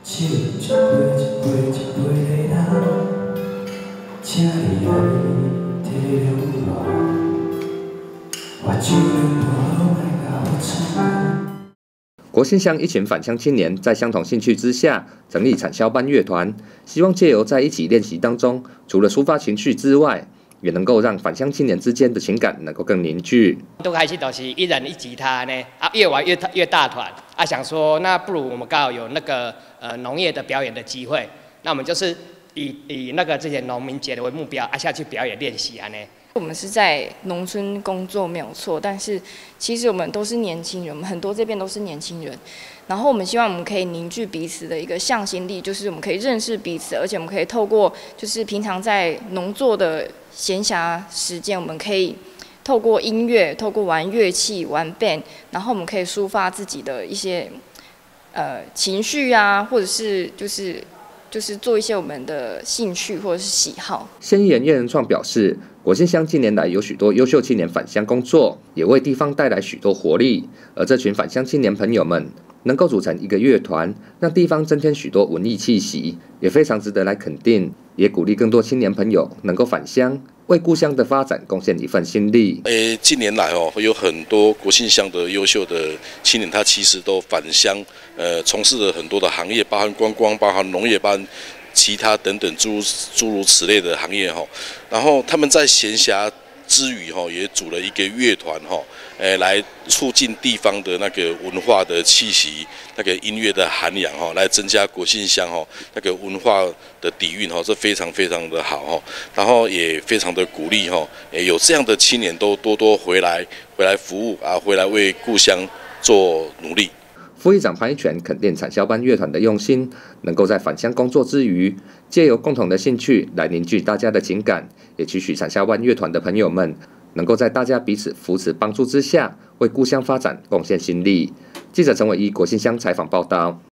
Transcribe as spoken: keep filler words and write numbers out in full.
酒一杯一杯一杯在流，请你来体谅我，我酒量无拢来甲我唱。 国信乡一群返乡青年在相同兴趣之下成立产销班乐团，希望借由在一起练习当中，除了抒发情绪之外，也能够让返乡青年之间的情感能够更凝聚。 都开始都是一人一吉他呢，啊，越玩越越大团啊，想说那不如我们刚好有那个呃农业的表演的机会，那我们就是以以那个这些农民节的为目标啊下去表演练习啊呢。 我们是在农村工作没有错，但是其实我们都是年轻人，我们很多这边都是年轻人。然后我们希望我们可以凝聚彼此的一个向心力，就是我们可以认识彼此，而且我们可以透过就是平常在农作的闲暇时间，我们可以透过音乐、透过玩乐器、玩 band， 然后我们可以抒发自己的一些呃情绪啊，或者是就是就是做一些我们的兴趣或者是喜好。 县议员叶仁创表示，国信乡近年来有许多优秀青年返乡工作，也为地方带来许多活力。而这群返乡青年朋友们能够组成一个乐团，让地方增添许多文艺气息，也非常值得来肯定，也鼓励更多青年朋友能够返乡，为故乡的发展贡献一份心力。 诶，近年来哦，有很多国信乡的优秀的青年，他其实都返乡，呃，从事了很多的行业，包含观光、包含农业班。其他等等诸如诸如此类的行业哈，然后他们在闲暇之余哈，也组了一个乐团哈，诶，来促进地方的那个文化的气息，那个音乐的涵养哈，来增加国信乡哈那个文化的底蕴哈，这非常非常的好哈，然后也非常的鼓励哈，诶，有这样的青年都多多回来回来服务啊，回来为故乡做努力。 副议长潘一全肯定产销班乐团的用心，能够在返乡工作之余，借由共同的兴趣来凝聚大家的情感，也期许产销班乐团的朋友们能够在大家彼此扶持帮助之下，为故乡发展贡献心力。记者陈伟一国信乡采访报道。